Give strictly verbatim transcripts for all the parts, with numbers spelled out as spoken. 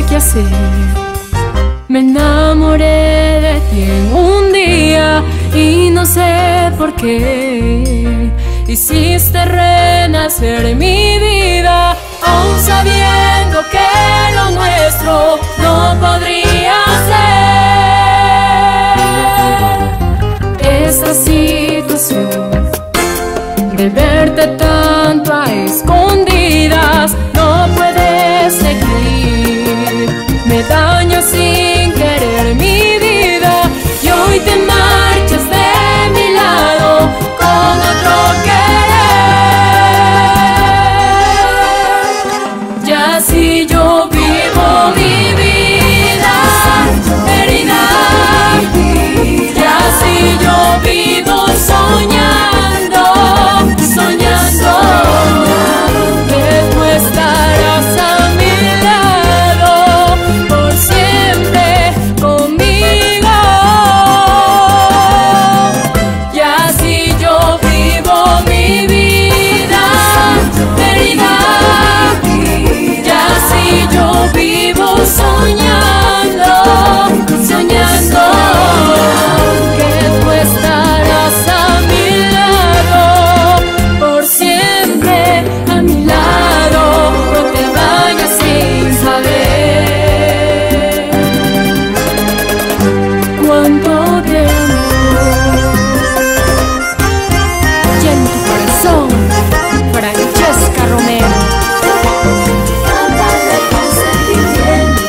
qué hacer. Me enamoré de ti en un día y no sé por qué. Hiciste renacer mi vida, aún sabiendo que lo nuestro no podría ser. Esta situación de verte tanto a escondidas no puede seguir. Me daño sin querer mi vida y hoy te marchas de mi lado con otro querer. Ya si yo vivo mi vida herida, ya si yo vivo soñando, soñando que tú estarás a mi lado por siempre conmigo. Ya si yo vivo mi vida herida, ya si yo vivo soñando, soñando que tú estarás a mi lado por siempre, a mi lado. No te vayas sin saber cuánto te amo. Y en tu corazón, Francesca Romero. Cántale con sentimiento.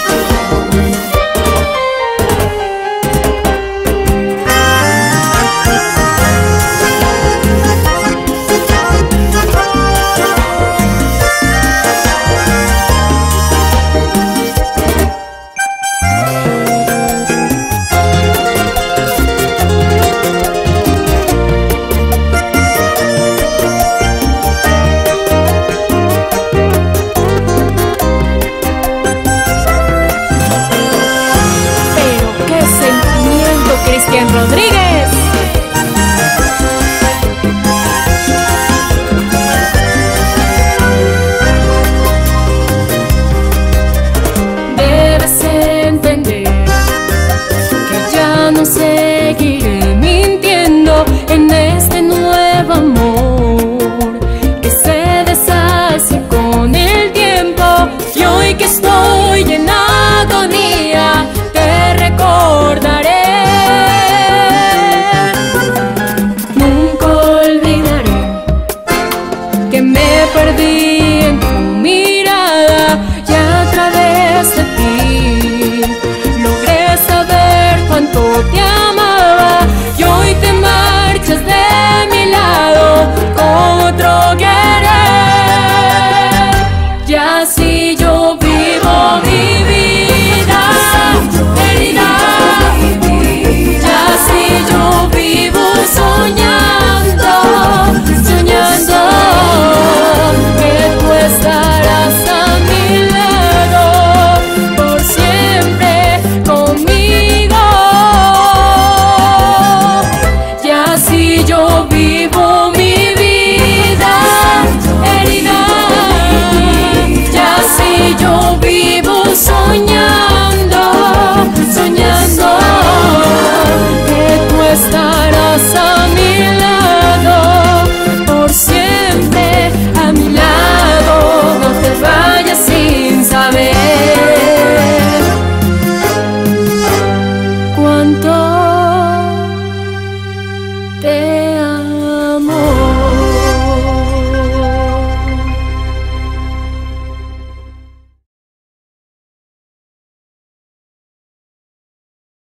Pero qué sentimiento, Cristian Rodríguez.